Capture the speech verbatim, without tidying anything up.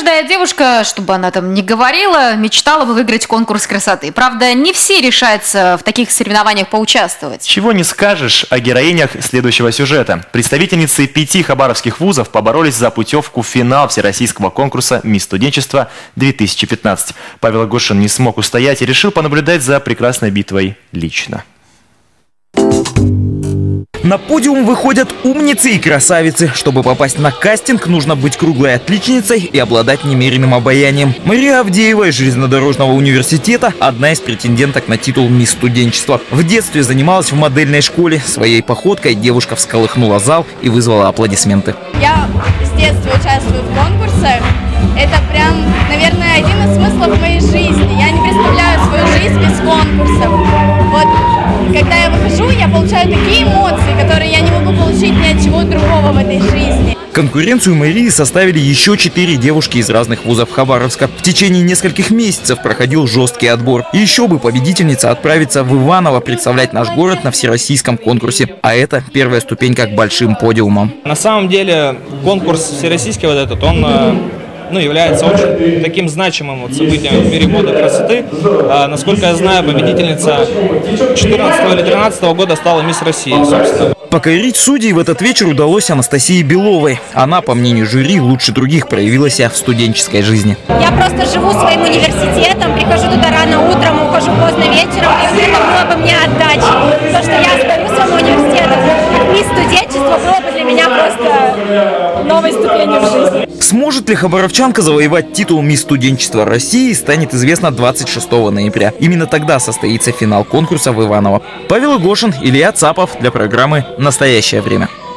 Каждая девушка, чтобы она там не говорила, мечтала бы выиграть конкурс красоты. Правда, не все решаются в таких соревнованиях поучаствовать. Чего не скажешь о героинях следующего сюжета. Представительницы пяти хабаровских вузов поборолись за путевку в финал всероссийского конкурса «Мисс Студенчества-две тысячи пятнадцать». Павел Гошин не смог устоять и решил понаблюдать за прекрасной битвой лично. На подиум выходят умницы и красавицы. Чтобы попасть на кастинг, нужно быть круглой отличницей и обладать немеренным обаянием. Мария Авдеева из железнодорожного университета – одна из претенденток на титул «Мисс Студенчества». В детстве занималась в модельной школе. Своей походкой девушка всколыхнула зал и вызвала аплодисменты. Я с детства участвую в конкурсах. Это прям, наверное, один из смыслов моей жизни. Я не представляю свою жизнь без конкурсов. Вот, когда я выхожу, я получаю такие эмоции, которые я не могу получить ни от чего другого в этой жизни. Конкуренцию Марии составили еще четыре девушки из разных вузов Хабаровска. В течение нескольких месяцев проходил жесткий отбор. И еще бы победительница отправится в Иваново представлять наш город на всероссийском конкурсе. А это первая ступенька к большим подиумам. На самом деле конкурс всероссийский вот этот, он... ну, является очень таким значимым вот событием в мире моды красоты. А, насколько я знаю, победительница две тысячи четырнадцатого или две тысячи тринадцатого года стала мисс России, собственно. Покорить судей в этот вечер удалось Анастасии Беловой. Она, по мнению жюри, лучше других проявила себя в студенческой жизни. Я просто живу своим университетом, прихожу туда рано утром, ухожу поздно вечером, и вот это было бы мне отдача. То, что я сдаю своему университету. Мисс Студенчества было бы для меня просто новой ступенью в жизни. Сможет ли хабаровчанка завоевать титул «Мисс Студенчества России» станет известно двадцать шестого ноября. Именно тогда состоится финал конкурса в Иваново. Павел Гошин, Илья Цапов для программы «Настоящее время».